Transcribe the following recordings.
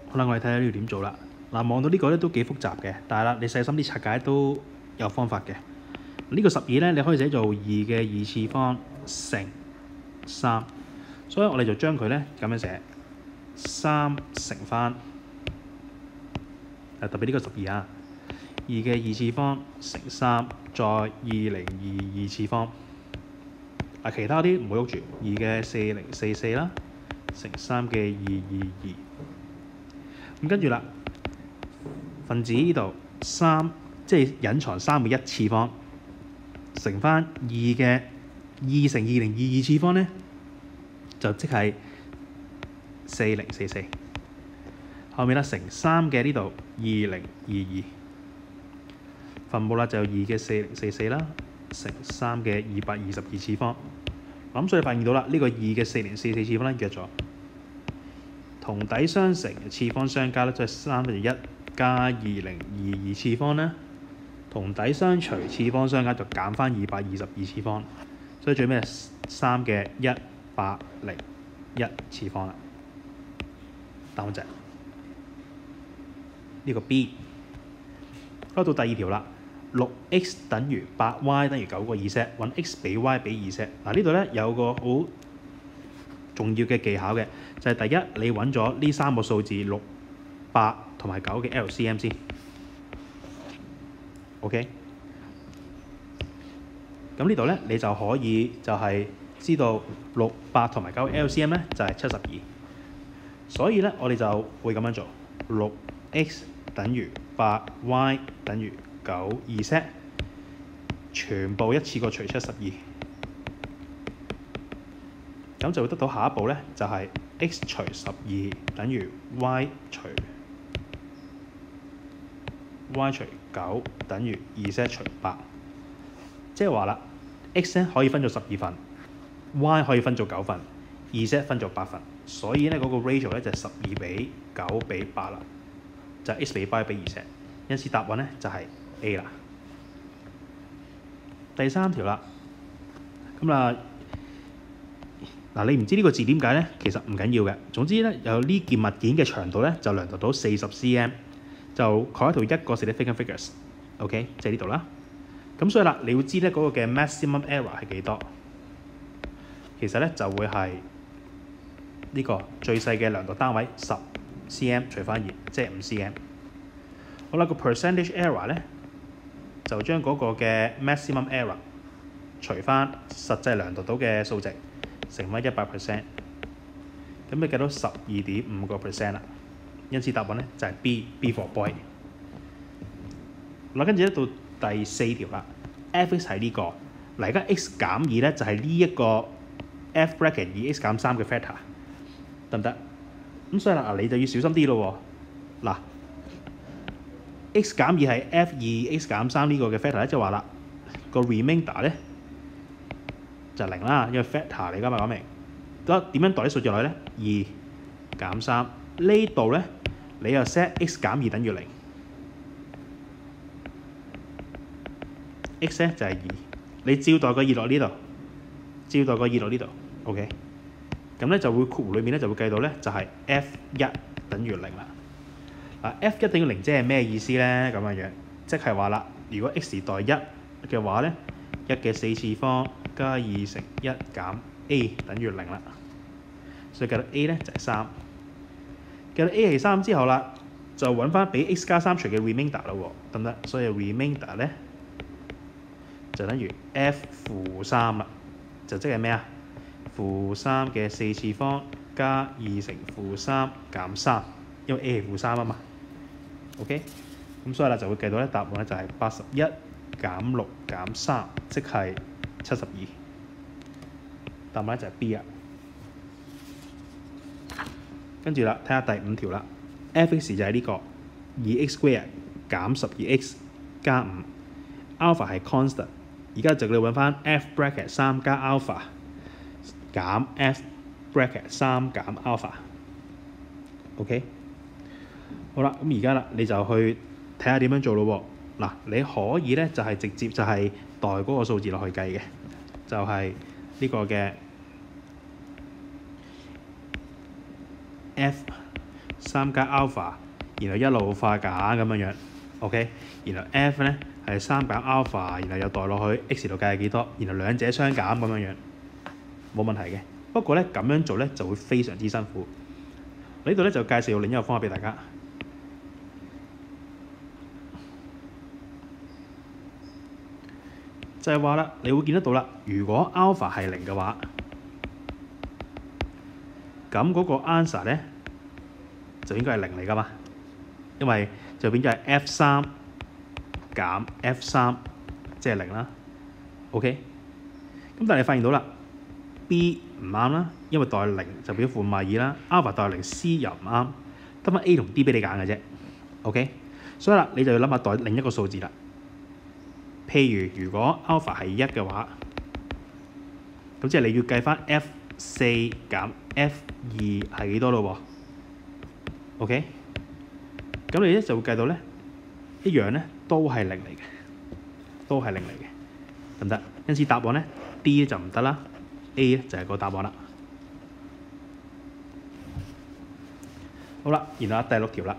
好啦，我哋睇下呢度點做啦。嗱，望到呢個咧都幾複雜嘅，但係啦，你細心啲拆解都有方法嘅。呢個12咧，你可以寫做2嘅2次方乘3，所以我哋就將佢咧咁樣寫3乘翻，特別呢個12啊，2嘅2次方乘3再2022次方。嗱，其他啲唔會喐住，2嘅4044啦，乘3嘅222。咁跟住啦，分子呢度3，即係隱藏3嘅1次方，乘翻2嘅2乘2022次方咧，就即係4044。後面啦，乘3嘅呢度2022，分母啦就2嘅4044啦，乘3嘅222次方。咁所以發現到啦，呢個2嘅4044次方咧約咗，同底相乘次方相加咧，即係1加2022次方咧，同底相除次方相加就減翻222次方，所以最尾係3嘅101次方啦。答案就係呢個 B。到第二條啦，6x 等於8y 等於9個 2Z， 揾 x 比 y 比 2Z。嗱，呢度咧有個好重要嘅技巧嘅，就係第一，你揾咗呢3個數字6、8同埋9嘅 LCM 先。OK， 咁呢度咧你就可以就係知道6、8同埋9嘅 LCM 咧就係72，所以咧我哋就會咁樣做，6x 等於8y 等於9 2Z， 全部一次過除72，咁就會得到下一步咧就係 x 除12等於 y 除9等於 2Z 除8，即係話啦 x 咧可以分做12份 ，y 可以分做9份 ，2Z 分做8份，所以咧嗰個 ratio 咧就係12比9比8啦，就係 x 比 y 比 2Z， 因此答案咧就係 A 啦。第3條啦，咁啊嗱，你唔知呢個字點解咧？其實唔緊要嘅，總之咧有呢件物件嘅長度咧就量度到40 cm， 就蓋一條1個 significant figures，OK， 即係呢度啦。咁所以啦，你要知咧嗰個嘅 maximum error 係幾多？其實咧就會係呢個最細嘅量度單位10 cm 除翻2，即係5 cm。好啦，個 percentage error 咧就將嗰個嘅 maximum error 除翻實際量度到嘅數值，乘翻100%，咁你計到12.5% 啦。因此答案咧就係 B for boy。嗱，跟住咧到第4條啦 ，f(x) 係呢個，嗱而家 x 減2咧就係呢一個 f bracket 2x 減3嘅 factor， 得唔得？咁所以啦，你就要小心啲咯喎。嗱 ，x 減2係 f2x 減3呢個嘅 factor 咧，即係話啦，個 remainder 咧就0啦，因為 factor 嚟㗎嘛，講明。咁點樣代啲數字落去咧？2減3呢度咧，你又 set x 減2等於0。x 咧就係2，你照代個2落呢度，照代個2落呢度 ，OK， 咁咧就會括弧裏面咧就會計到咧就係 f1 等於0啦。嗱 f1 等於0即係咩意思咧？咁樣樣，即係話啦，如果 x 代1嘅話咧，1嘅4次方加2乘1減 a 等於0啦，所以計到 a 咧就係3。計到 a 係3之後啦，就揾翻比 x 加3除嘅 remainder 啦喎，得唔得？所以 remainder 咧就等於 f 負3啦，就即係咩啊？負3嘅4次方加2乘負3減3，因為 a 係負3啊嘛。OK， 咁所以啦就會計到咧答案咧就係81減6減3，即係72。答案咧就係 B 啊。跟住啦，睇下第5條啦 ，f(x) 就係呢個2x square 減12x 加5 ，alpha 係 constant。而家就要揾翻 f bracket 3加 alpha 減 f bracket 3減 alpha。OK， 好啦，咁而家啦，你就去睇下點樣做咯喎。嗱，你可以咧就係直接就係代嗰個數字落去計嘅，就係呢個嘅 f 3加 alpha， 然後一路化簡咁樣，OK， 然後 f 咧係3減 alpha， 然後又代落去 x 度計係幾多，然後兩者相減咁樣，冇問題嘅。不過咧咁樣做咧就會非常之辛苦。呢度咧就介紹另一個方法俾大家，就係話啦，你會見得到啦，如果 alpha 係0嘅話，咁嗰個 answer 咧就應該係0嚟㗎嘛，因為就變咗係 F3 減 F3， 即係0啦。OK， 咁但係你發現到啦 ，B 唔啱啦，因為代0就變咗負52啦 ，alpha 代0 C 又唔啱，得返 A 同 D 俾你揀嘅啫。OK， 所以啦，你就要諗下代另一個數字啦。譬如果 alpha 係1嘅話，咁即係你要計返 F4 減 F2 係幾多咯喎 ？OK， 咁你咧就會計到咧一樣咧都係0嚟嘅，都係0嚟嘅，得唔得？因此答案咧 D 就唔得啦 ，A 咧就係個答案啦。好啦，然後第6條啦。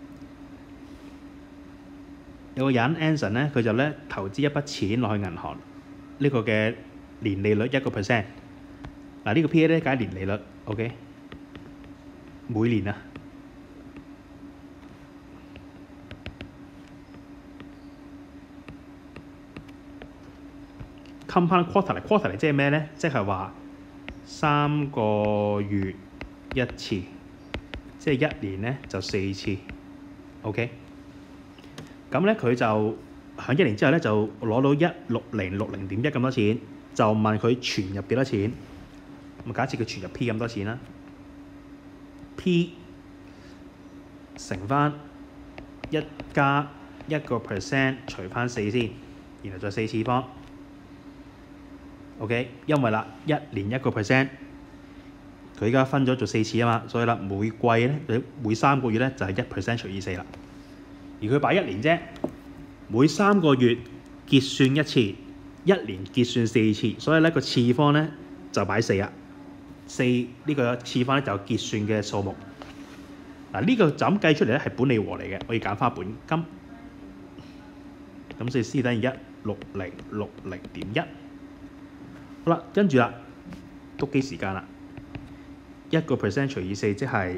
有個人 Anson 咧，佢就咧投資一筆錢落去銀行，呢個嘅年利率1%。嗱呢個 P A 咧梗係年利率 ，OK， 每年啊。compound quarterly 即係咩咧？即係話3個月一次，即係1年咧就4次 ，OK。咁咧佢就喺1年之後咧就攞到16060.1咁多錢，就問佢存入幾多錢。咁假設佢存入 P 咁多錢啦 ，P 乘翻1加1% 除翻4先，然後再4次方。OK， 因為啦1年1%，佢而家分咗做4次啊嘛，所以啦每季咧每3個月咧就係1% 除以4啦。而佢擺1年啫，每3個月結算一次，1年結算4次，所以咧個次方咧就擺4啦。4呢個次方咧就結算嘅數目。嗱呢個就咁計出嚟咧係本利和嚟嘅，可以減翻本金。咁所以 C 等於16060.1。好啦，跟住啦，篤機時間啦，1% 除以4即係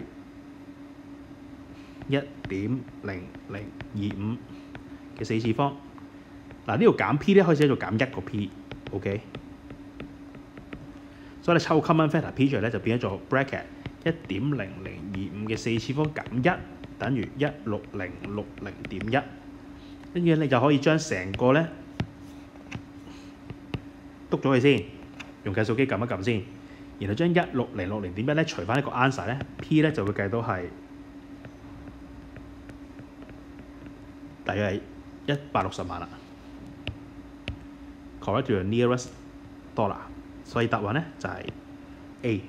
1.0025嘅4次方。嗱呢度減 P 咧可以寫做減1個 P，OK。所以你抽 common factor P 出嚟咧就變咗做 bracket 1.0025嘅4次方減1等於16060.1，跟住你就可以將成個咧篤咗佢先，用計數機撳一撳先，然後將16060.1咧除翻呢個 answer 咧 ，P 咧就會計到係大約係160萬啦。Correct to the nearest dollar， 所以答案咧就係 A。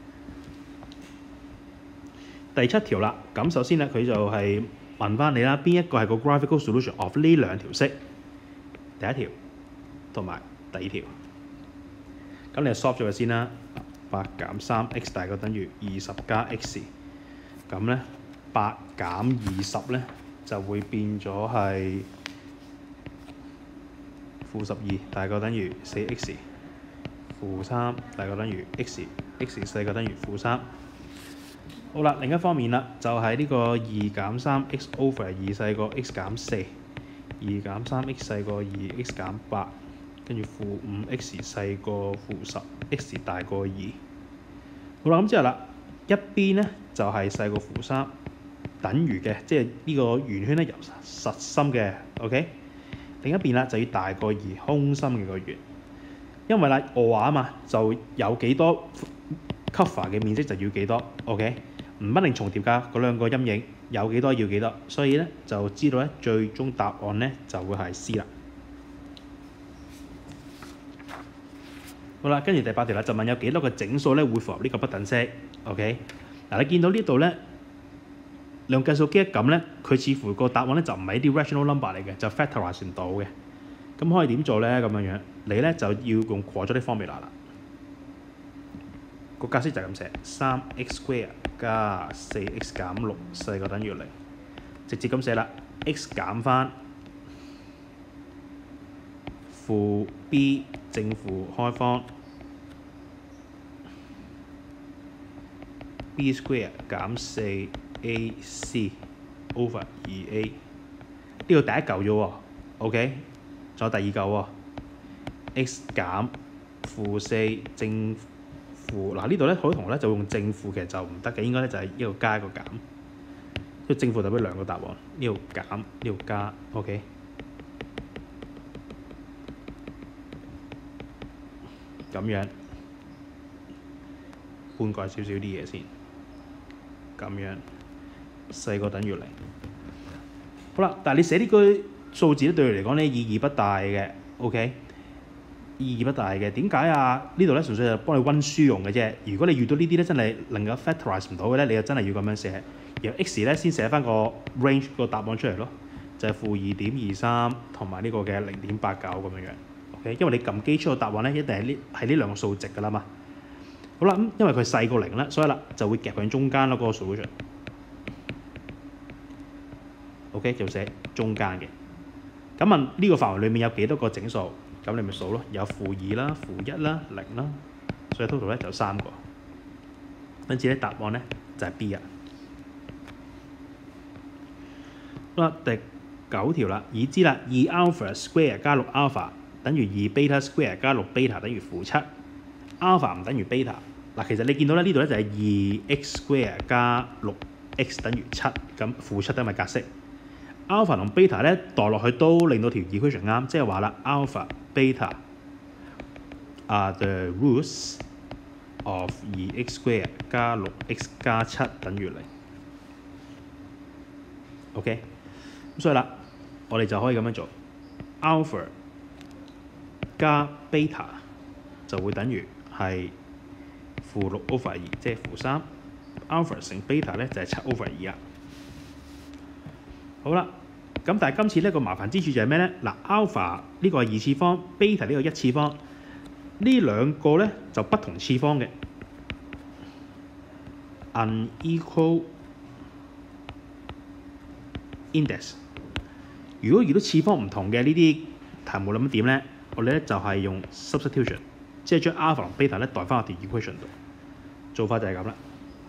第7條啦，咁首先咧佢就係問翻你啦，邊一個係個 graphical solution of 呢兩條式？第1條同埋第2條。咁你就 solve 咗佢先啦。8減3x 大概等於20加 x， 咁咧8減20咧就會變咗係-12大概等於 4x， -3大概等於 x， x 細個等於-3。好啦，另一方面啦，就係呢個2減3x over 2細過 x 減4， 2減3x細過2x減8，跟住-5x 細過-10 x 大過2。好啦，咁之後啦，一邊咧就係細過-3，等於嘅，即係呢個圓圈咧由實心嘅 ，OK。另一邊啦就要大過2，空心嘅個圓。因為啦我話啊嘛，就有幾多 cover 嘅面積就要幾多 ，OK。唔一定重疊㗎，嗰兩個陰影有幾多要幾多，所以咧就知道咧最終答案咧就會係 C 啦。好啦，跟住第8條啦，就問有幾多個整數咧會符合呢個不等式 ，OK。嗱，你見到呢度咧，用計數機一撳咧，佢似乎個答案咧就唔係啲 rational number 嚟嘅，就 factorize 唔到嘅。咁可以點做咧？咁樣你咧就要用 quadratic formula 啦。個格式就係咁寫，3x square 加4x 減6細過等於0，直接咁寫啦。x 減翻負 b 正負開方 b square 減4ac over 2a， 呢個第一嚿啫喎 ，OK， 仲有第二嚿喎 ，x 減負4正負，嗱呢度咧好多同學咧就用正負，其實就唔得嘅，應該咧就係一個加一個減，因為正負代表兩個答案，呢度減呢度加 ，OK。咁樣半改少少啲嘢先，咁樣細過等於0。好啦，但係你寫呢句數字咧對你嚟講咧意義不大嘅 ，OK， 意義不大嘅。點解啊？呢度咧純粹係幫你温書用嘅啫。如果你遇到呢啲咧真係能夠 factorize 唔到嘅咧，你就真係要咁樣寫。然後 x 咧先寫翻個 range 個答案出嚟咯，就係-2.23同埋呢個嘅0.89咁樣樣。因為你撳機出個答案咧，一定係呢兩個數值㗎啦嘛。好啦，咁因為佢細過0啦，所以啦就會夾喺中間咯，嗰個 solution。OK， 就寫中間嘅。咁問呢個範圍裡面有幾多個整數？咁你咪數咯，有-2啦、-1啦、0啦，所以 total 咧就3個。因此咧答案咧就係 B 啊。好啦，第9條啦，已知啦，2 alpha square 加6 alpha。等於2 beta square 加6 beta 等於-7 ，alpha 唔等於 beta。嗱，其實你見到咧呢度咧就係2x square 加6x 等於7，咁-7都係咪格式 ？alpha 同 beta 咧代落去都令到條 equation 啱，即係話啦 ，alpha beta are the roots of 2x square 加6x 加7等於0。OK， 咁所以啦，我哋就可以咁樣做 ，alpha加 beta 就會等於係-6 over 2，即係-3。alpha 乘 beta 咧就係7 over 2啊。好啦，咁但係今次呢個麻煩之處就係咩咧？嗱 ，alpha 呢個係2次方 ，beta 呢個1次方，呢兩個咧就不同次方嘅 unequal index。如果遇到次方唔同嘅呢啲題目，諗點咧？我哋咧就係用 substitution， 即係將 alpha 同 beta 咧代翻落條 equation 度，做法就係咁啦。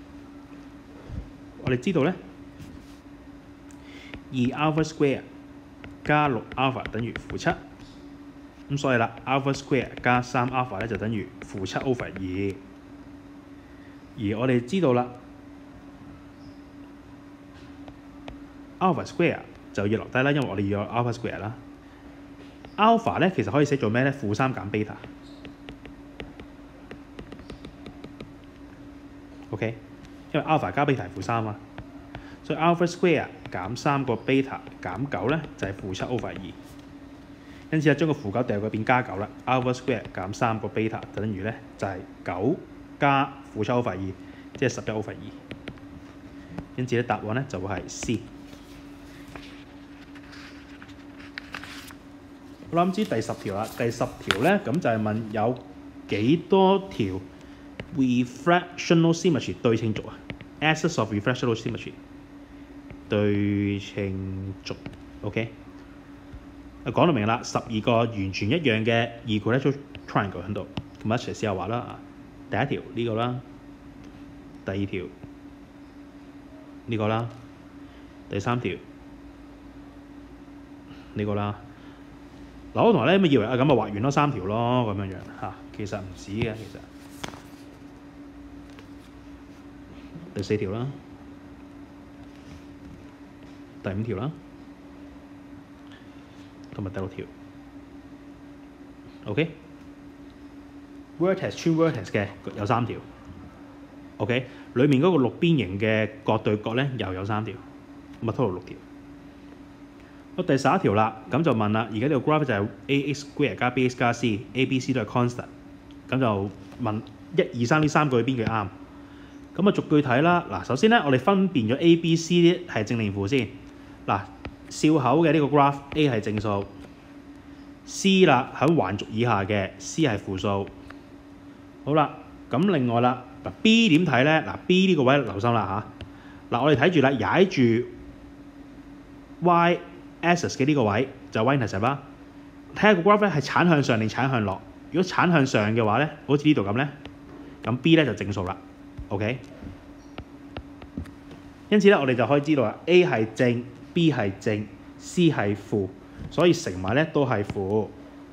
我哋知道咧，2 alpha square 加6 alpha 等於-7，咁所以啦 ，alpha square 加3 alpha 咧就等於-7 over 2。而我哋知道啦 ，alpha square 就要留低啦，因為我哋要有 alpha square 啦。alpha 咧其實可以寫做咩咧？-3減 beta。OK， 因為 alpha 加 beta 係-3嘛，所以 alpha square 減3個 beta 減9咧就係-7 over 2。因此咧將個-9掉過變加9啦 ，alpha square 減3個 beta 就等於咧就係9加-7 over 2，即係11 over 2。因此咧答案咧就會係 C。我諗知第10條啦，第10條咧咁就係問有幾多條 refractional symmetry 對稱軸啊 ？axis of refractional symmetry 對稱軸 ，OK？ 講到明啦，12個完全一樣嘅 equilateral triangle 喺度，咁一齊試下畫啦。第一條呢個啦，第二條呢個啦，第三條呢個啦。嗱，我同學咧咪以為啊咁啊畫完咯3條咯咁樣樣嚇，其實唔止嘅，其實第4條啦，第5條啦，同埋第6條。OK，vertex 穿 vertex 嘅有3條。OK， 裡面嗰個6邊形嘅角對角咧又有3條，咁啊 total 6條。好，第11條啦，咁就問啦，而家呢個 graph 就係 ax square 加 bx 加 c，a、b、c 都係 constant， 咁就問1、2、3呢3句邊句啱？咁啊逐句睇啦。嗱，首先咧我哋分辨咗 a、b、c 係正定負先。嗱，笑口嘅呢個 graph A 係正數 ，C 啦喺橫軸以下嘅 C 係負數。好啦，咁另外啦嗱 B 點睇咧？嗱 B 呢個位留心啦嚇。嗱我哋睇住啦，踩住 y axis 嘅呢個位就係 y-intercept 啦。睇下個 graph 咧係鏟向上定鏟向落。如果鏟向上嘅話咧，好似呢度咁咧，咁 B 咧就正數啦。OK。因此咧，我哋就可以知道啦 ，A 係正 ，B 係正 ，C 係負，所以乘埋咧都係負。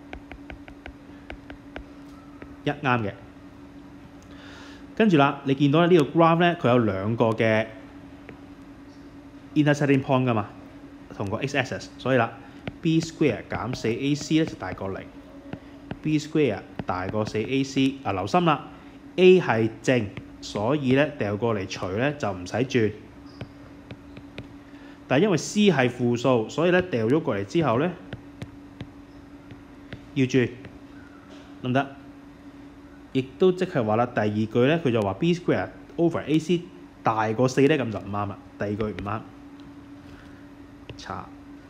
一啱嘅。跟住啦，你見到呢個 graph 咧，佢有兩個嘅 intersecting point 噶嘛，同個 x-axis， 所以啦 ，b square 減 4ac 咧就大過0 ，b square 大過 4ac。啊，留心啦 ，A 係正，所以咧掉過嚟除咧就唔使轉。但係因為 C 係負數，所以咧掉咗過嚟之後咧要轉，得唔得？亦都即係話啦，第二句咧佢就話 B square over AC 大過4咧，咁就唔啱啦。第二句唔啱，查。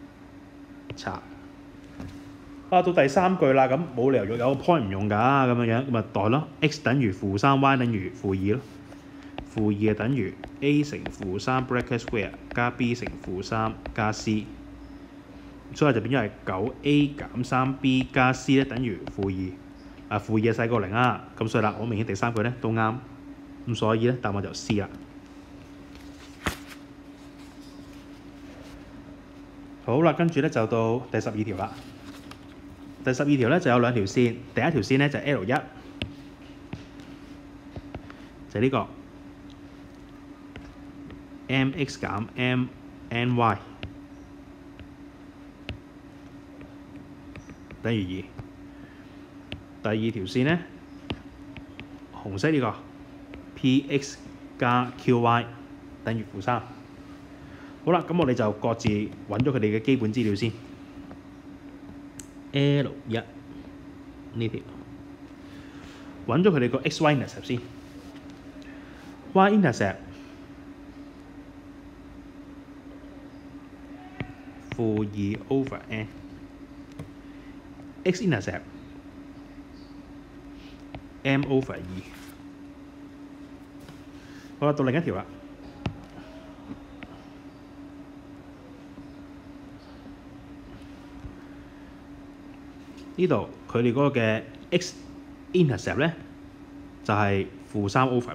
到第三句啦，咁冇理由有個 point 唔用㗎，咁樣咪代咯。x 等於-3，y 等於-2咯。-2就等於 a 乘-3 bracket square 加 b 乘-3加 c， 所以就變咗係 9a 減 3b 加 c 咧等於-2。-2係細過0啦，咁所以啦，好明顯第三句咧都啱，咁所以咧答案就 C 啦。好啦，跟住咧就到第12條啦。第12條咧就有兩條線，第一條線咧就係 L1，就係呢個 mx 減 mny 等於2。第二條線咧，紅色呢個 px 加 qy 等於-3。好啦，咁我哋就各自揾咗佢哋嘅基本資料先。L1 呢條揾咗佢哋個 xy intercept 先。y intercept -2 over n。x intercept m over 2。好啦，到另一條啦。呢度佢哋嗰個嘅 x intercept 咧就係-3 over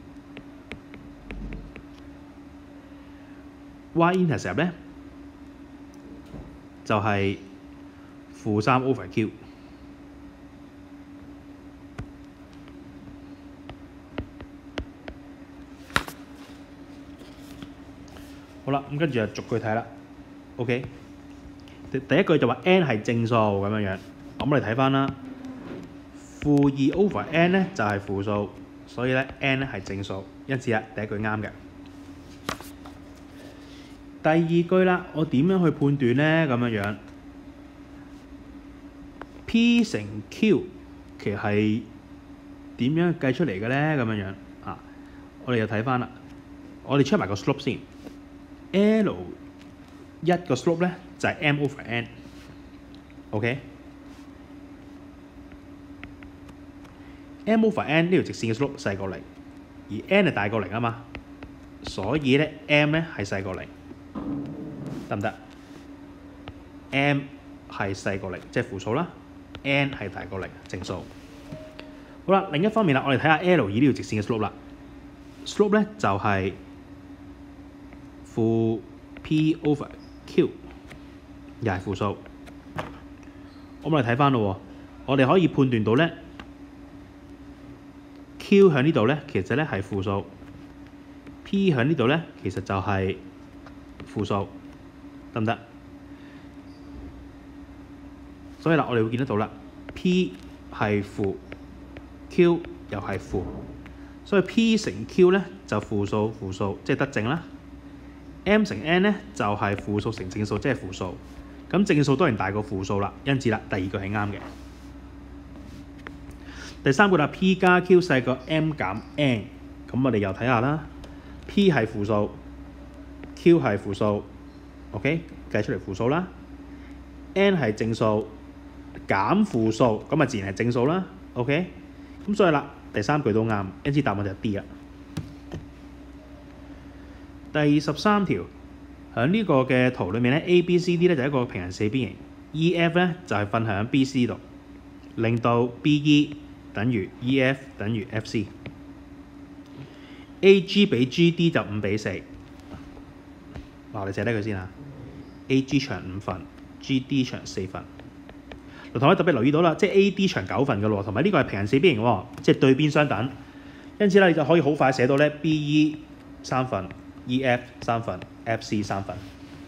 p。y intercept 咧就係-3 over q。好啦，咁跟住就逐句睇啦。OK， 第一句就話 n 係正數咁樣樣，咁我哋睇翻啦。-2 over n 咧就係負數，所以咧 n 咧係正數，因此啊第一句啱嘅。第二句啦，我點樣去判斷咧？咁樣樣 P 乘 Q 其實係點樣計出嚟嘅咧？咁樣樣啊，我哋又睇翻啦，我哋 check 埋個 slope 先。L1 個 slope 咧就係 m over n。OK，m over n 呢條直線嘅 slope 細過0，而 n 係大過0啊嘛，所以咧 m 咧係細過0，得唔得 ？m 係細過0，即係負數啦。n 係大過0，正數。好啦，另一方面啦，我哋睇下 L2 呢條直線嘅 slope 啦。slope 咧就係負 p over q， 又係負數。我哋睇翻咯，我哋可以判斷到咧 q 喺呢度咧，其實咧係負數 ，p 喺呢度咧，其實就係負數，得唔得？所以啦，我哋會見得到啦 ，p 係負 ，q 又係負，所以 p 乘 q 咧就負數，即係得正啦。m 乘 n 咧就係負數乘正數，即係負數。咁正數當然大過負數啦，因此啦，第二句係啱嘅。第三句啦 ，p 加 q 細過 m 減 n， 咁我哋又睇下啦。p 係負數 ，q 係負數 ，OK， 計出嚟負數啦。n 係正數，減負數，咁啊自然係正數啦。OK， 咁所以啦第三句都啱，因此答案就係 D 啦。第13條喺呢個嘅圖裏面咧 ，A、B、C、D 咧就係一個平行四邊形 ，E、F 咧就係瞓喺 B、C 度，令到 B、E 等於 E、F 等於 F、C。A、G 比 G、D 就5比4。我哋寫低佢先嚇。A、G 長5份 ，G、D 長4份。同學特別留意到啦，即係 A、D 長9份嘅咯，同埋呢個係平行四邊形喎，即係對邊相等。因此咧，你就可以好快寫到咧 B、E 3份 ，E、F 3份 ，F、C 3份。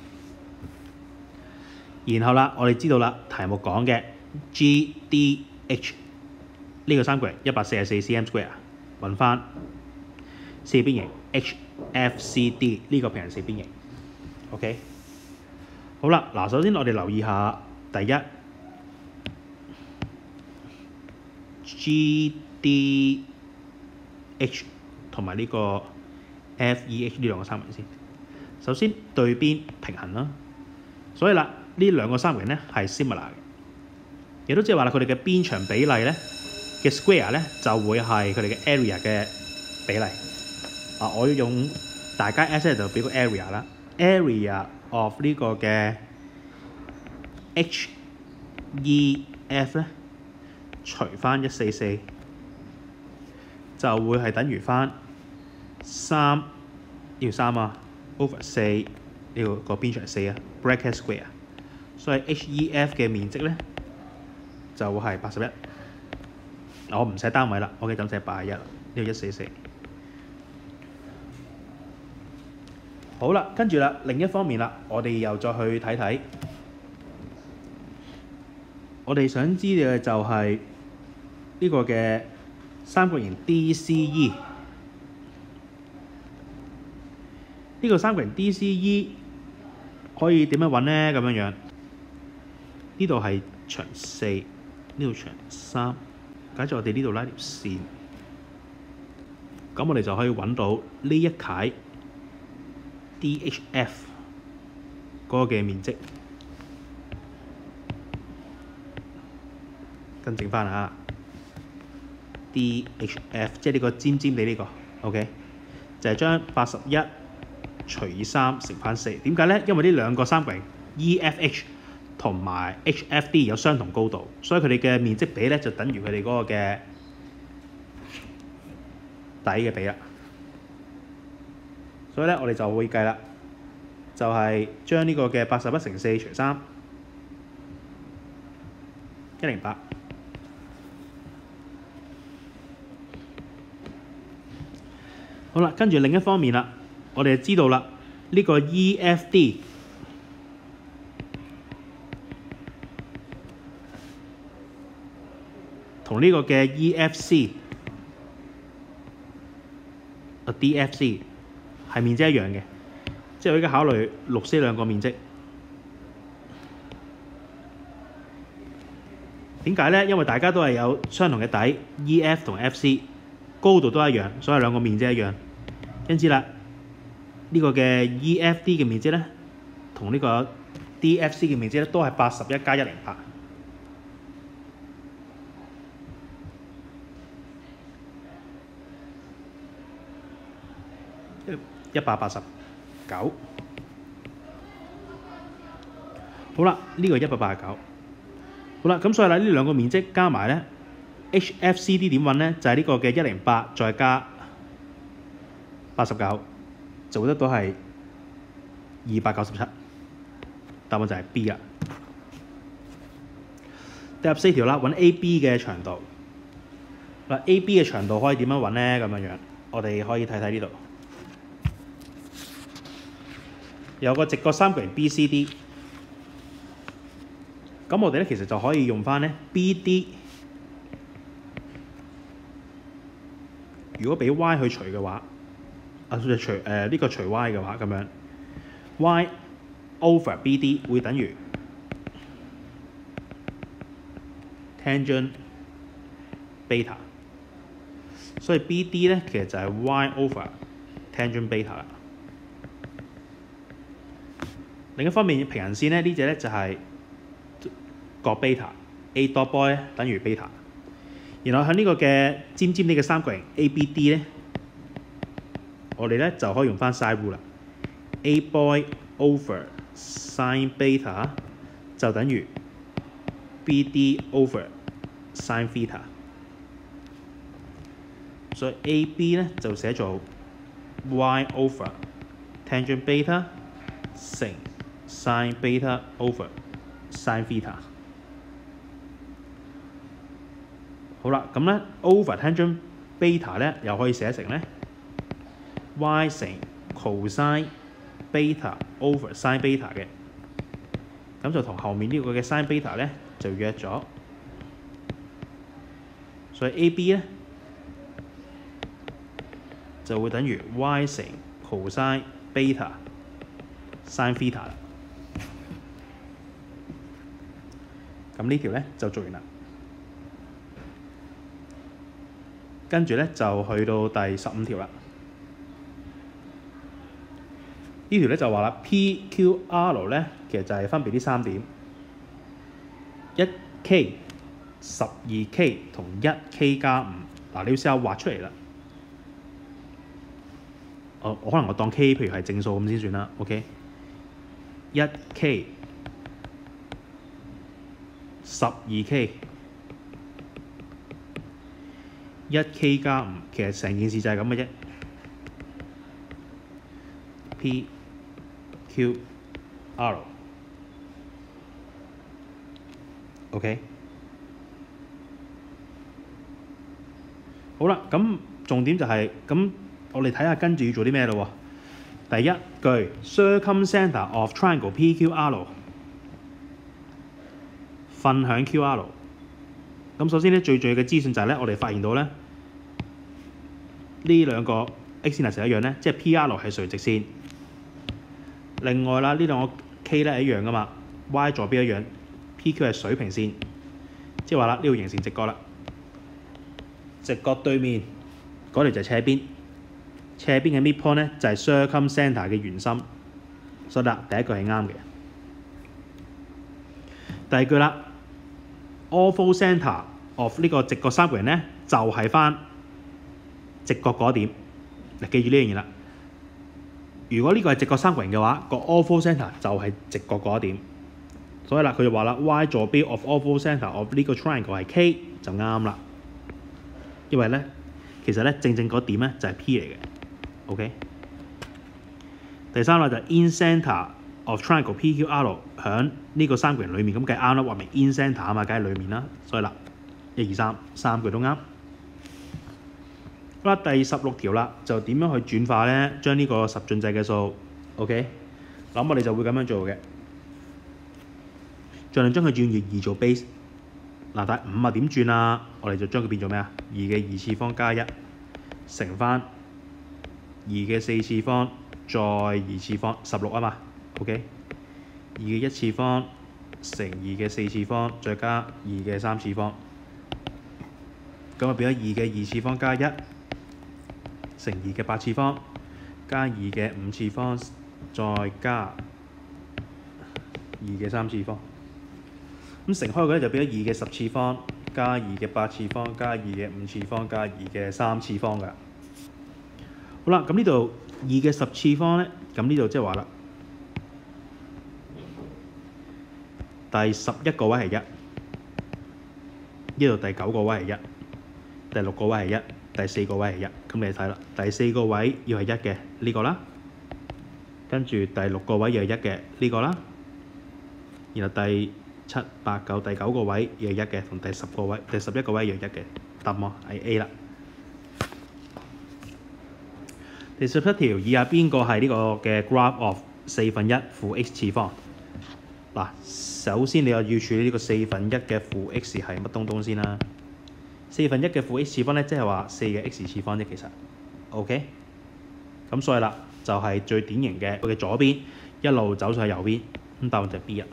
然後啦，我哋知道啦，題目講嘅 G、D、H 呢個三角形144 cm²，揾翻四邊形 H、F、C、D 呢個平行四邊形。OK， 好啦，嗱，首先我哋留意下第一 G、D、H 同埋呢個 F、E、H 呢兩個三角形先。首先對邊平衡啦，所以啦，呢兩個三角形咧係 similar 嘅，亦都即係話啦，佢哋嘅邊長比例咧嘅 square 咧就會係佢哋嘅 area 嘅比例。我要用大家 S 就俾個 area 啦 ，area of 呢個嘅 H、E、F 咧除翻144就會係等於翻3要3啊 over 4呢個邊長4啊 bracket square， 所以 HEF 嘅面積咧就係81。我唔寫單位啦，我嘅就寫81呢個144。好啦，跟住啦，另一方面啦，我哋又再去睇睇，我哋想知嘅就係呢個嘅三角形 DCE。呢個三角形 DCE 可以點樣揾呢？咁樣樣，呢度係長4，呢度長3，假設我哋呢度拉條線，咁我哋就可以揾到呢一楷 DHF 嗰個嘅面積。更正翻下 DHF， 即係呢個尖尖地呢個 ，OK， 就係將81除以3乘翻4。點解咧？因為呢兩個三角形 EFH 同埋 HFD 有相同高度，所以佢哋嘅面積比咧就等於佢哋嗰個嘅底嘅比啦。所以咧，我哋就會計啦，就係將呢個嘅81乘4除3 108。好啦，跟住另一方面啦，我哋就知道啦，呢個 EFD 同呢個嘅 EFC DFC 係面積一樣嘅，即係我而家考慮綠色兩個面積。點解咧？因為大家都係有相同嘅底 ，EF 同 FC 高度都一樣，所以兩個面積一樣。因此啦，呢個嘅 EFD 嘅面積咧，同呢個 DFC 嘅面積咧，都係81加108。189。好啦，呢個189。好啦，咁所以啦，呢兩個面積加埋咧 ，HFCD 點揾咧？就係呢個嘅108再加89，就會得到係297。答案就係 B 啦。第14條啦，揾 AB 嘅長度。嗱 ，AB 嘅長度可以點樣揾咧？咁樣樣，我哋可以睇睇呢度。有個直角三角形 BCD， 咁我哋咧其實就可以用翻咧 BD， 如果俾 Y 去除嘅話，呢個除 Y 嘅話咁樣 ，Y over BD 會等於 tangent beta， 所以 BD 咧其實就係 Y over tangent beta 啦。另一方面，平行線咧呢隻咧就係角 beta，A dot boy 咧等於 beta， 然後喺呢個嘅尖尖呢嘅三角形 ABD 咧，我哋咧就可以用翻 sine rule 啦。A boy over sin beta 就等於 BD over sin theta， 所以 AB 咧就寫做 y over tangent beta 乘 sin beta over sin theta。好啦，咁咧 over tangent beta 咧又可以寫成咧 y 乘 cosine beta over sin beta 嘅，咁就同後面呢個嘅 sin beta 咧就約咗，所以 AB 咧就會等於 y 乘 cosine beta sin theta 啦。咁呢條咧就做完啦。跟住咧就去到第15條啦。呢條咧就話啦 PQR 咧其實就係分別呢3點，1K、12K 同1K 加5。嗱，你要試下畫出嚟啦。我可能我當 K 譬如係正數咁先算啦。OK， 1K、12K、1K 加5，其實成件事就係咁嘅啫。PQR，OK，好啦，咁重點就係咁，我哋睇下跟住要做啲咩咯喎。第一句 circumcenter of triangle PQR 分享 QR。咁首先咧最重要嘅資訊就係咧，我哋發現到咧呢兩個 x 線係成一樣咧，即係 PR 係垂直線。另外啦，呢兩個 K 咧係一樣噶嘛 ，Y 坐標一樣 ，PQ 係水平線，即係話啦，呢度形成直角啦。直角對面嗰條就係斜邊，斜邊嘅 midpoint 咧就係 circumcenter 嘅圓心，所以啦，第一句係啱嘅。第二句啦 ，ortho centre of 呢個直角三角形咧就係翻直角嗰點，嗱記住呢樣嘢啦。如果呢個係直角三角形嘅話，個 ortho centre 就係直角嗰一點，所以啦佢就話啦 ，y 坐標 of ortho centre of 呢個 triangle 係 K 就啱啦，因為咧其實咧正嗰點咧就係 P 嚟嘅 ，OK。第三啦就係 in centre of triangle PQR 響呢個三角形裡面，咁計啱啦，話明 in centre 啊嘛，梗係裡面啦，所以啦1、2、3三句都啱。好啦，第16條啦，就點樣去轉化咧？將呢個十進制嘅數 ，OK， 咁我哋就會咁樣做嘅，盡量將佢轉2做 base。嗱，但係5啊點轉啊？我哋就將佢變做咩啊？2嘅2次方加1乘翻2嘅4次方再2次方16啊嘛 ，OK。2嘅1次方乘2嘅4次方再加2嘅3次方，咁啊變咗2嘅2次方加1。乘2嘅8次方加2嘅5次方再加2嘅3次方，咁乘開嗰咧就變咗2嘅10次方加2嘅8次方加2嘅5次方加2嘅3次方㗎。好啦，咁呢度2嘅10次方咧，咁呢度即係話啦，第11個位係1，呢度第9個位係1，第6個位係1。第4個位係1，咁你睇啦。第4個位要係1嘅呢個啦，跟住第6個位要係1嘅呢個啦，然後第7、8、9第9個位要係1嘅，同第10個位、第11個位要係1嘅，答案係 A 啦。第17條以下邊個係呢個嘅 graph of 1/4 負 x 次方？嗱，首先你又要處理呢個1/4嘅負 x 係乜東東先啦。1/4嘅負 x 次方咧，即係話4嘅 x 次方啫，其實 ，OK。咁所以啦，就係最典型嘅佢嘅左邊一路走上去右邊，咁答案就係 B 啦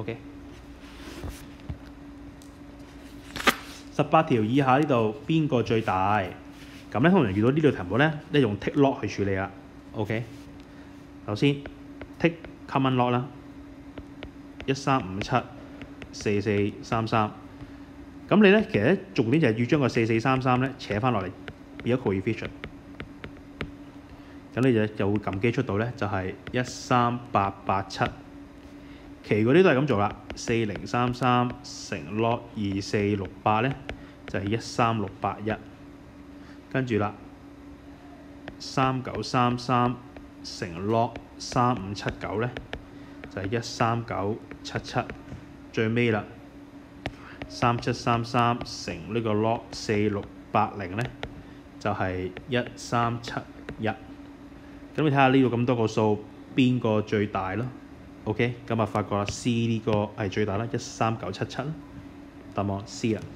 ，OK。18條以下呢度邊個最大？咁咧通常遇到呢條題目咧，你用 take log 去處理啦 ，OK。首先 take common log 啦，1357、4433。 咁你咧其實咧重點就係要將個4433咧扯翻落嚟變咗 coefficient。咁你就會撳機出到咧就係13887，其餘嗰啲都係咁做啦。4033乘 log 2468咧就係13681，跟住啦3933乘 log 3579咧就係13977，最尾啦3733乘呢個 log 4680咧就係1371。咁你睇下呢度咁多個數，邊個最大咯 ？OK， 咁啊發覺啦 C 呢個係最大啦，13977，答案 C 啦。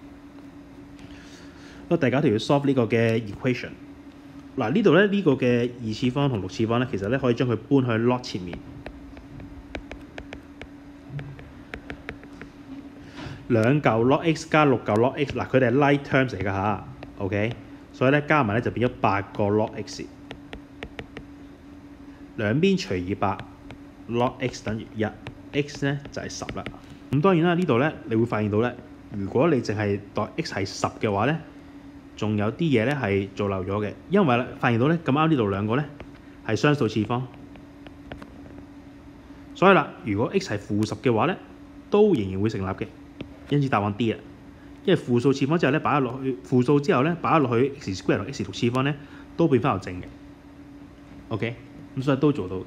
咁第9條要 solve 呢個嘅 equation。嗱呢度咧呢個嘅2次方同6次方咧，其實咧可以將佢搬去 log 前面。2嚿 log x 加6嚿 log x， 嗱佢哋係 like terms 嚟㗎嚇 ，OK， 所以咧加埋咧就變咗8個 log x。兩邊除以8 ，log x 等於1，x 咧就係10啦。咁當然啦，呢度咧你會發現到咧，如果你淨係當 x 係10嘅話咧，仲有啲嘢咧係做漏咗嘅，因為發現到咧咁啱呢度兩個咧係雙數次方，所以啦，如果 x 係負10嘅話咧，都仍然會成立嘅，因此答案 D 啊。因為負數次方之後咧擺咗落去，負數之後咧擺咗落去 x square 同 x 6次方咧都變翻有正嘅 ，OK。咁所以都做到嘅。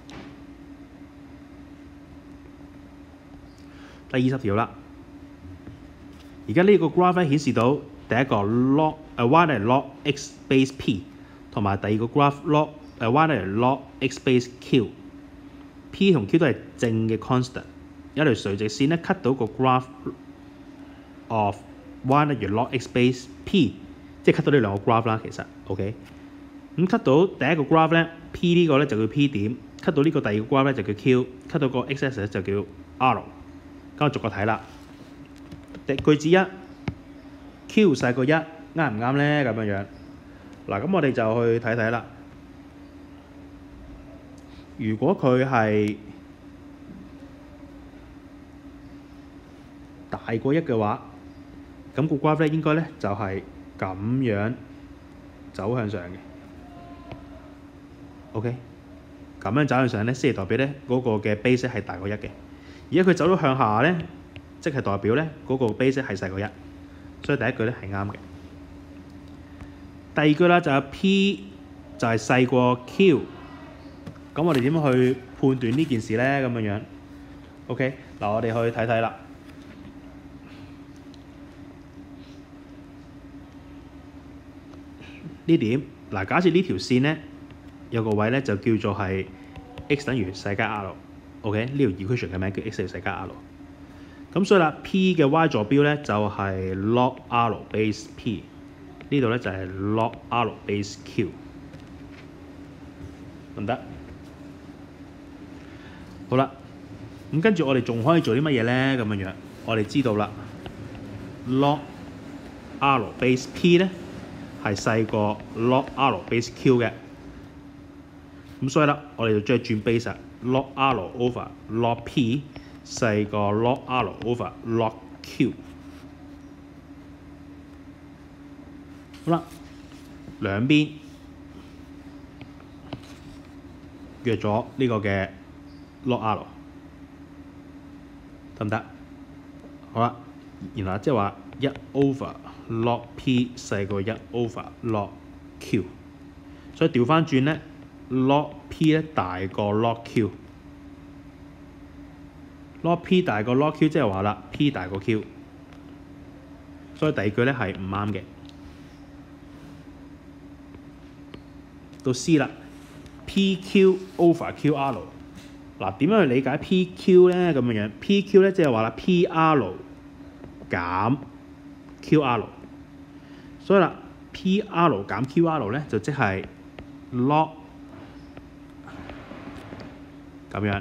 第20條啦，而家呢個 graph 咧顯示到第一個 log y 係 log x base p， 同埋第二個 graph log y 係 log x base q。p 同 q 都係正嘅 constant， 有條垂直線咧 cut 到個 graph of y 咧如 log x base p， 即係 cut 到呢兩個 graph 啦，其實 OK。咁 cut 到第一個 graph 咧 ，P 呢個咧就叫 P 點 ，cut 到呢個第二個 graph 咧就叫 Q，cut 到個 x-axis 咧就叫 R。咁我逐個睇啦。句子1 ，Q 細過1，啱唔啱咧？咁樣。嗱，咁我哋就去睇睇啦。如果佢係大過1嘅話，咁個 graph 咧應該咧就係咁樣走向上嘅。OK， 咁樣走向上咧，先係代表咧嗰個嘅 base 係大過1嘅。而家佢走咗向下咧，即係代表咧嗰個 base 係細過1，所以第一句咧係啱嘅。第二句啦就係 P 就係細過 Q， 咁我哋點樣去判斷呢件事咧？咁樣 OK， 嗱我哋去睇睇啦。呢點嗱，假設呢條線咧。有個位咧就叫做係 x 等於細加 r，OK， 呢條 equation 嘅名叫 x 等於細加 r。咁所以啦 ，P 嘅 y 坐標咧就係 log r base p， 呢度咧就係 log r base q， 得唔得？好啦，咁跟住我哋仲可以做啲乜嘢咧？咁樣，我哋知道啦 ，log r base p 咧係細過 log r base q 嘅。咁所以啦，我哋就將佢轉 base 啊 ，log r over log p 細過 log r over log q。好啦，兩邊約咗呢個嘅 log r， 得唔得？好啦，然後即係話1 over log p 細過1 over log q， 所以調翻轉咧。log p 咧大過 log q，log p 大過 log q 即係話啦 ，p 大過 q， 所以第二句咧係唔啱嘅。到 C 啦 ，PQ over QR， 嗱點樣去理解 PQ 咧？咁樣 PQ 咧即係話啦 ，PR 減 QR， 所以啦 PR 減 QR 咧就即係 log。咁樣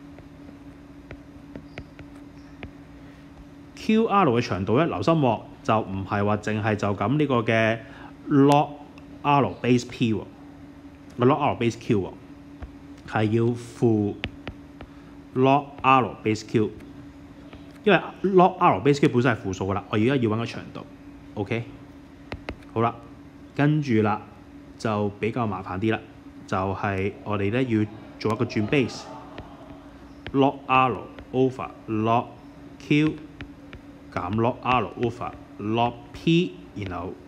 QR 嘅長度咧，留心喎，就唔係話淨係就咁呢個嘅 log r base p 喎，唔係 log r base q 喎，係要負 log r base q。 因為 log r base 本身係負數噶啦，我而家要揾個長度 ，OK， 好啦，跟住啦就比較麻煩啲啦，就係、我哋咧要做一個轉 base log r over log q 減 log r over log p， 然後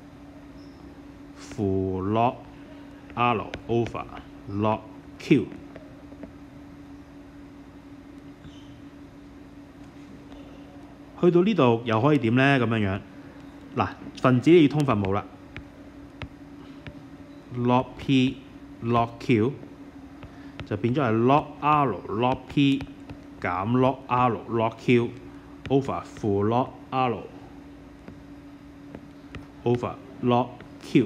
負 log r over log q。去到呢度又可以點咧？咁樣樣嗱，分子要通分母啦 ，log p log q 就變咗係 log r log p 減 log r log q over 負 log r over log q。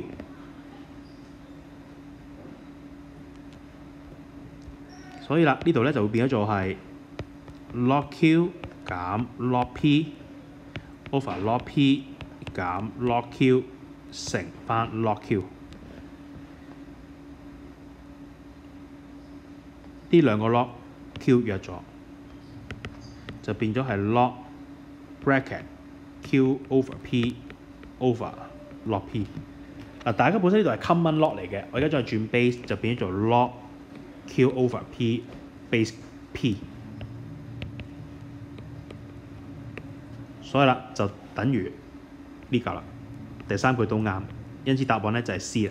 所以啦，呢度咧就會變咗做係 log q 減 log p over log p 減 log q 乘翻 log q。呢兩個 log q 約咗，就變咗係 log bracket q over p over log p。嗱，大家本身呢度係 common log 嚟嘅，我而家再轉 base 就變咗做 log q over p base p。所以啦，就等於呢嚿啦，第三句都啱，因此答案咧就係 C 啦。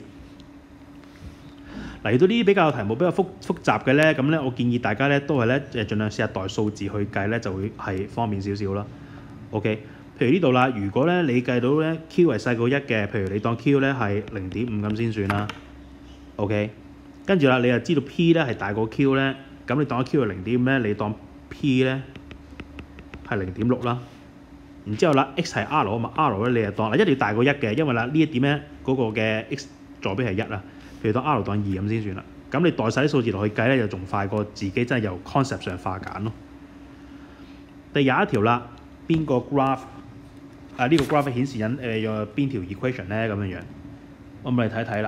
嚟到呢啲比較題目比較複雜嘅咧，咁咧我建議大家咧都係咧盡量試下代數字去計咧，就會係方便少少啦。OK， 譬如呢度啦，如果咧你計到咧 Q 係細過1嘅，譬如你當 Q 咧係0.5咁先算啦。OK， 跟住啦，你又知道 P 咧係大過 Q 咧，咁你當 Q 係0.5咧，你當 P 咧係0.6啦。然之後啦 ，x 係 r 啊嘛 ，r 咧你就當一定要大過1嘅，因為啦呢一點咧嗰個嘅 x 座標係1啊。譬如當 r 當2咁先算啦。咁你代晒啲數字落去計咧，就仲快過自己真係由 concept 上化簡咯。第21條啦，邊個 graph 呢個 graph 顯示緊用邊條 equation 咧？咁樣樣，我咪嚟睇睇啦。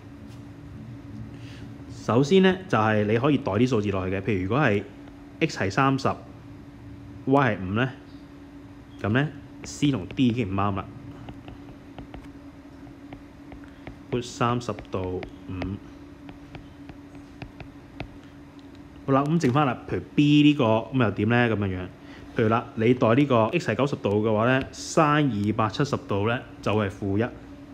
首先咧就係、你可以代啲數字落去嘅，譬如如果係 x 係30，y 係5咧。咁咧 C 同 D 已經唔啱啦。put 30度5。好啦，咁剩翻啦，譬如 B 呢個咁又點咧？咁樣樣，譬如啦，你代呢個 x 係90度嘅話咧，sin 270度咧就係-1。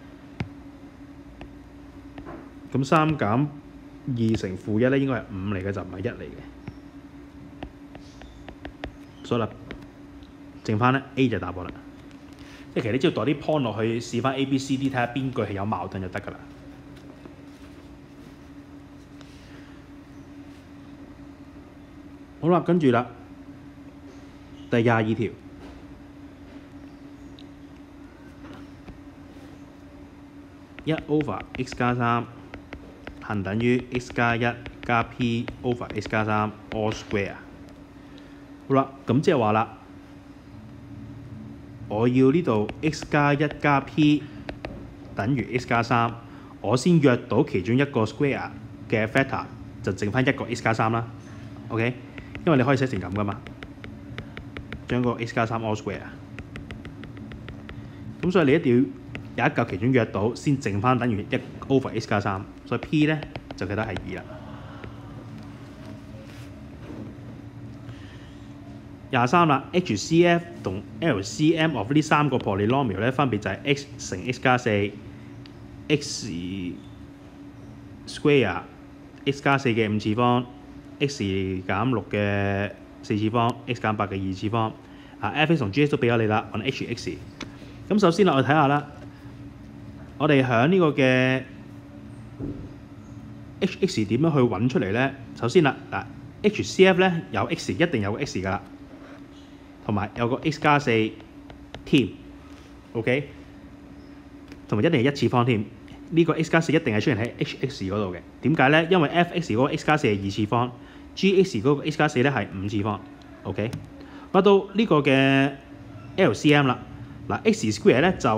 咁3減2乘-1咧應該係5嚟嘅，就唔係1嚟嘅。所以啦。剩翻咧 A 就答案啦，即係其實你只要代啲 point 落去試翻 A、B、C、D 睇下邊句係有矛盾就得㗎啦。好啦，跟住啦，第22條，1 over x 加3係等於 x 加1加 p over x 加3 all square。好啦，咁即係話啦。我要呢度 x 加1加 p 等於 x 加3，我先約到其中一個 square 嘅 factor，就剩翻一個 x 加3啦。OK， 因為你可以寫成咁噶嘛，將個 x 加3 all square。咁所以你一定要有一嚿其中約到，先剩翻等於1 over x 加3，所以 p 咧就記得係2啦。23啦 ，HCF 同 LCM of 呢3個 polynomial 咧，分別就係 x 乘 x 加4、x square、x 加4嘅5次方、x 減6嘅4次方、x 減8嘅2次方。fx 同 gx 都俾咗你啦，揾 hx。咁首先啦，我哋睇下啦，我哋喺呢個嘅 hx 點樣去揾出嚟咧？首先啦，嗱 HCF 咧有 x 一定有個 x 㗎啦。同埋有個 x 加4添 ，OK， 同埋一定係1次方添。呢個 x 加4一定係出現喺 hx 嗰度嘅。點解咧？因為 fx 嗰個 x 加4係2次方 ，gx 嗰個 x 加4咧係5次方。OK， 到呢個嘅 LCM 啦，嗱 x square 咧就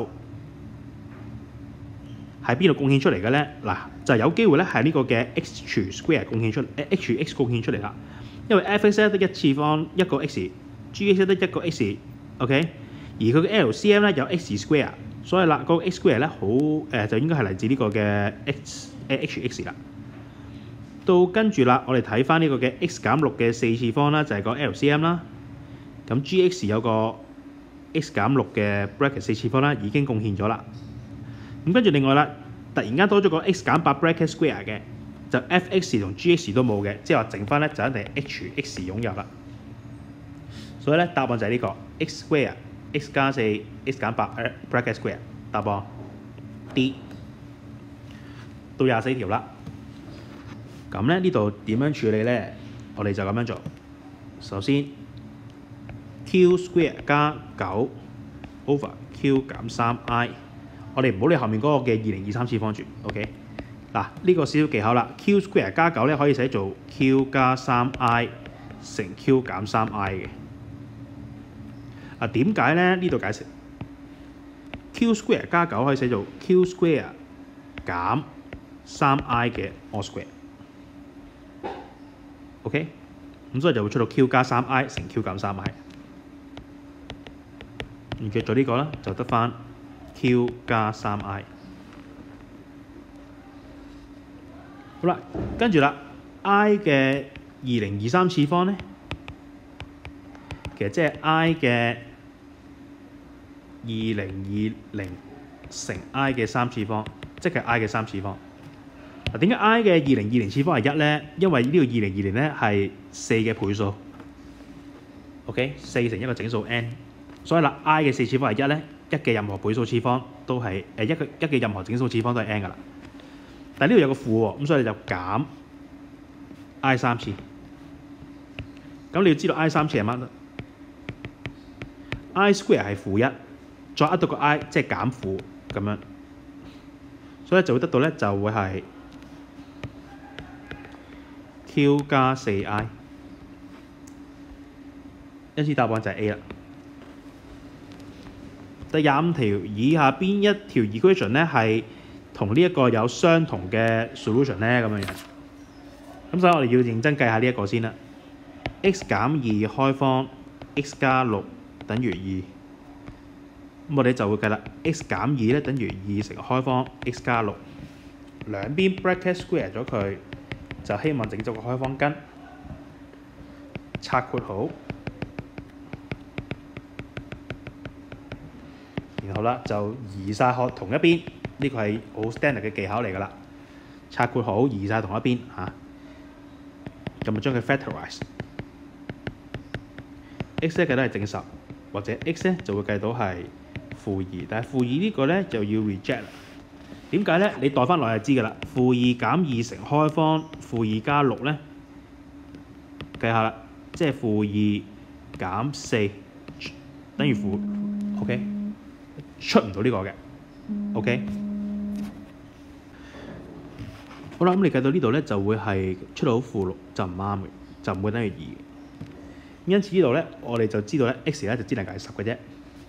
喺邊度貢獻出嚟嘅咧？嗱就有機會咧係呢個嘅 h square 貢獻出，hx 貢獻出嚟啦。因為 fx 咧得1次方一個 x。 GX 得一個 x，OK，而佢嘅 LCM 咧有 x square，所以啦嗰個 x square 咧就應該係嚟自呢個嘅 hx 啦。到跟住啦，我哋睇翻呢個嘅 x 減6嘅4次方啦，就係個 LCM 啦。咁 GX 有個 x 減6嘅 bracket 4次方啦，已經貢獻咗啦。咁跟住另外啦，突然間多咗個 x 減8 bracket square 嘅，就 fx 同 gx 都冇嘅，即係話剩翻咧就一定係 hx 擁有啦。所以咧答案就係呢個 x square x 加4 x 減8 bracket square， 答案 D。到24條啦。咁咧呢度點樣處理咧？我哋就咁樣做。首先 Q square 加9 over Q 減3i， 我哋唔好理後面嗰個嘅2023次方住 ，OK？ 嗱，呢個少少技巧啦。Q square 加9咧可以寫做 Q 加3i 乘 Q 減3i 嘅。點解咧？呢度解釋 Q square 加9可以寫做 Q square 減 3i 嘅 all square。OK， 咁所以就會出到 Q 加3i 乘 Q 減3i。完結咗呢個啦，就得翻 Q 加3i。好啦，跟住啦 ，i 嘅2023次方咧，其實即係 i 嘅2020乘 i 嘅3次方，即係 i 嘅3次方。點解 i 嘅2020次方係1咧？因為呢個2020咧係4嘅倍數 ，OK， 4乘一個整數 n， 所以啦 i 嘅4次方係1咧，1嘅任何倍數次方都係一嘅任何整數次方都係 n 噶啦。但係呢度有個負喎，咁所以你就減 i 3次。咁你要知道 i 3次係乜咧 ？i square 係負1，再呃到個 i 即係減負咁樣，所以就會得到咧就會係 Q 加4i， 因此答案就係 A 啦。第25條以下邊一條 equation 咧係同呢一個有相同嘅 solution 咧咁樣樣。咁所以我哋要認真計下呢一個先啦。x 減2開方 x 加6等於2，咁我哋就會計啦。x 減2咧等於2乘開方 x 加6，兩邊 bracket square 咗佢。就希望整咗個開方根，拆括號，然後啦就移晒學同一邊，呢個係好 standard 嘅技巧嚟㗎啦。拆括號移晒同一邊嚇，咁就將佢 factorize。x 咧計到係正10，或者 x 咧就會計到係-2，但係-2呢個咧就要 reject 啦。點解咧？你代翻落就知㗎啦。-2減2乘開方-2加6咧，計下啦，即係-2減4等於負 ，OK， 出唔到呢個嘅 ，OK。好啦，咁你計到呢度咧就會係出到-6就唔啱嘅，就唔會等於2嘅。因此呢度咧，我哋就知道咧 x 咧就只能夠係10嘅啫，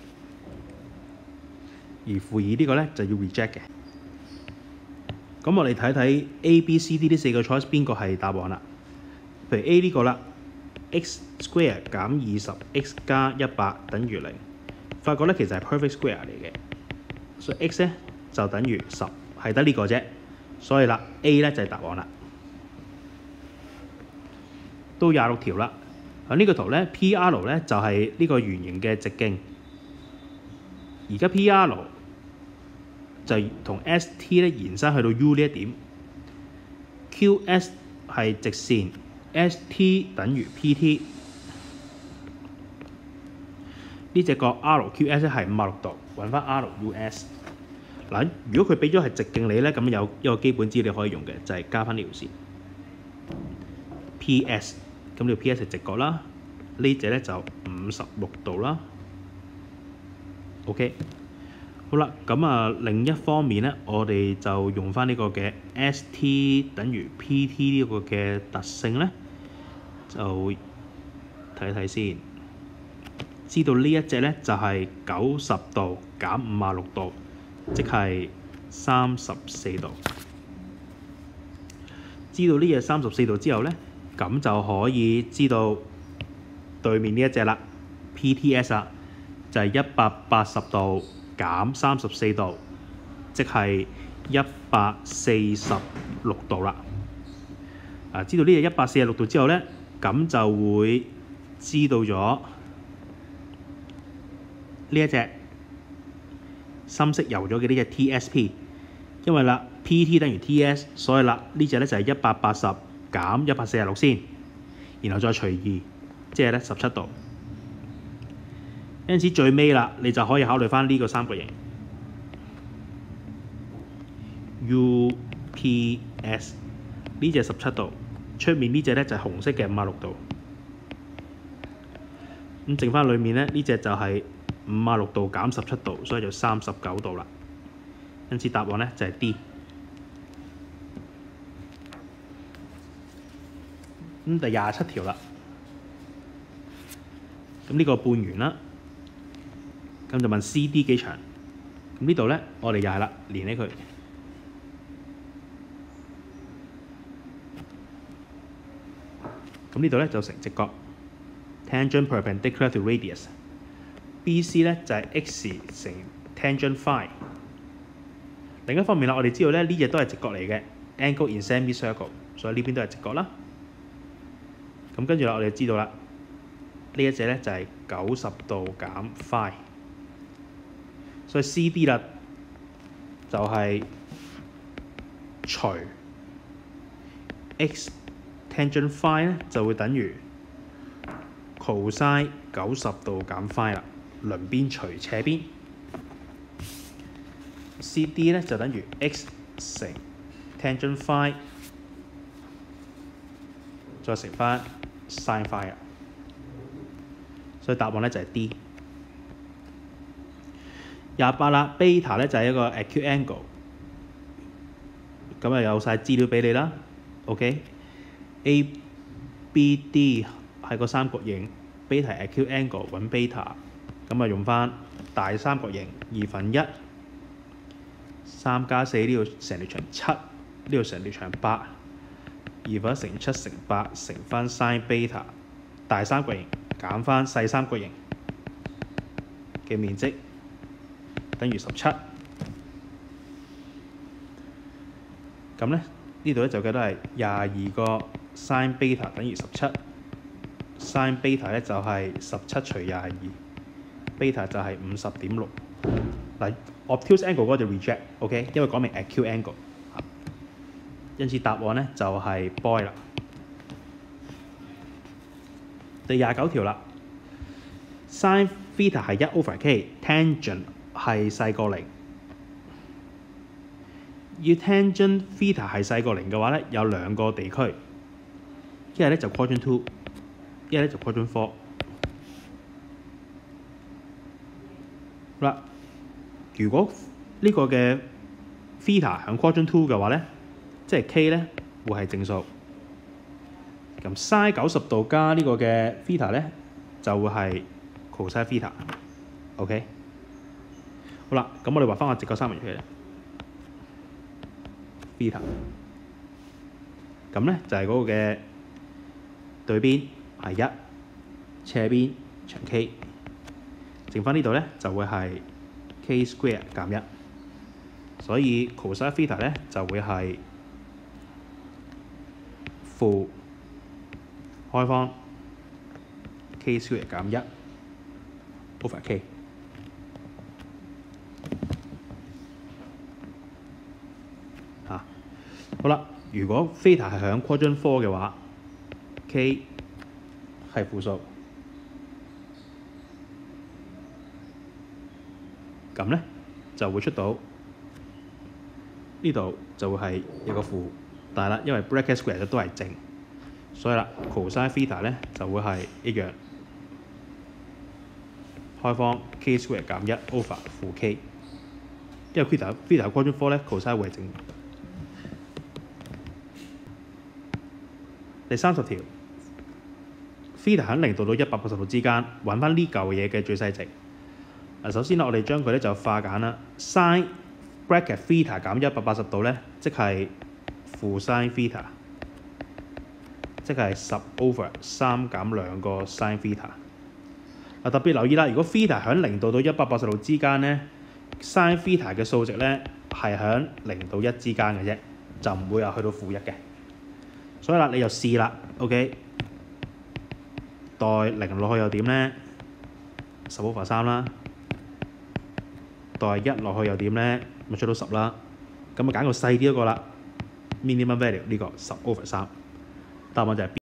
而-2呢個咧就要 reject 嘅。咁我哋睇睇 A、B、C、D 呢4個 choice 邊個係答案啦？譬如 A 呢個啦 ，x square 減20 x 加100等於0，發覺咧其實係 perfect square 嚟嘅，所以 x 咧就等於10，係得呢個啫。所以啦 A 咧就係答案啦。到26條啦，呢個圖咧 PR 咧就係呢個圓形嘅直徑，而家 PR就同 ST 咧延伸去到 U 呢一點 ，QS 係直線 ，ST 等於 PT。呢隻角 RQS 咧係56度，揾翻 RUS。嗱，如果佢俾咗係直徑你咧，咁有一個基本資料可以用嘅，就係加翻呢條線 PS。咁呢條 PS 係直角啦，呢隻咧就56度啦。OK。好啦，咁另一方面咧，我哋就用翻呢個嘅 ST 等於 PT 呢個嘅特性咧，就睇睇先，知道呢一隻咧就係90度減56度，即係34度。知道呢隻34度之後咧，咁就可以知道對面呢一隻啦 PTS 啦，就係180度減34度，即係146度啦。知道呢個146度之後咧，咁就會知道咗呢一隻深色油咗嘅呢隻 TSP， 因為啦 PT 等於 TS， 所以啦呢隻咧就係180減146先，然後再除2，即係咧17度。因此最尾啦，你就可以考慮翻呢個三角形 UPS， 呢隻17度，出面呢隻咧就係紅色嘅56度。咁剩翻裏面咧，呢隻就係56度減17度，所以就39度啦。因此答案咧就係 D。咁第27條啦，咁呢個半圓啦，咁就問 CD 幾長？咁呢度咧，我哋又係啦，連起佢。咁呢度咧就成直角 ，tangent perpendicular to radius。BC 咧就係 x 乘 tangent phi。另一方面啦，我哋知道咧呢隻都係直角嚟嘅 ，angle in semicircle， 所以呢邊都係直角啦。咁跟住啦，我哋就知道啦，呢一隻咧就係90度減 phi， 所以 CD 啦就係除 x tangent phi 咧就會等於 cosine 90度減 phi 啦，鄰邊除斜邊。CD 咧就等於 x 乘 tangent phi 再乘翻 sin phi 啦，所以答案咧就係 D。28啦 ，beta 咧就係一個 acute angle， 咁啊有晒資料俾你啦。OK，ABD 係個三角形 ，beta 係 acute angle， 揾 beta， 咁啊用翻大三角形1/2。3加4呢度成條長7，呢度成條長8， 2/7乘7乘8乘翻 sin beta， 大三角形減翻細三角形嘅面積等於17。咁咧呢度咧就計到係22個 sin beta 等於17，sin beta 咧就係17除22，beta 就係50.6。嗱，obtuse angle 嗰個就 reject，OK， 因為講明 acute angle， 因此答案咧就係 boy 啦。第29條啦 ，sin theta 係1/k，tangent 係細過0。要 tangent theta 係細過0嘅話咧，有兩個地區，一係咧就 quadrant 2，一係咧就 quadrant 4。嗱，如果呢個嘅 theta 響 quadrant 2嘅話咧，即係 k 咧會係正數。咁 sin 90度加呢個嘅 theta 咧就會係 cosine theta。OK， 好啦，咁我哋畫翻個直角三角形出嚟。theta， 咁咧就係嗰個嘅對邊係1，斜邊長 k， 剩翻呢度咧就會係 k square 減1，所以 cosine theta 咧就會係負開方 k square 減1 over k。好啦，如果 theta 係響 quadrant 4嘅話 ，k 係負數，咁咧就會出到呢度就會係有個負，但係啦，因為 bracket square 都係正，所以啦 cosine theta 咧就會係一樣，開方 k square 減1 over 負 k， 因為 theta quadrant 4咧 cosine 會係正。第30條 ，theta 喺0度到180度之間，揾翻呢嚿嘢嘅最細值。首先我哋將佢咧就化簡啦 ，sin bracket theta 減180度咧，即係負 sin theta， 即係10 over 3減2個 sin theta。 特別留意啦，如果 theta 喺0度到180度之間咧 ，sin theta 嘅數值咧係喺0到1之間嘅啫，就唔會話去到負1嘅。所以啦，你就試啦 ，OK， 代0落去又點咧？10/3啦，代1落去又點咧？咪出到10啦。咁啊揀個細啲嗰個啦 ，minimum value 呢個10/3，答案就係 B。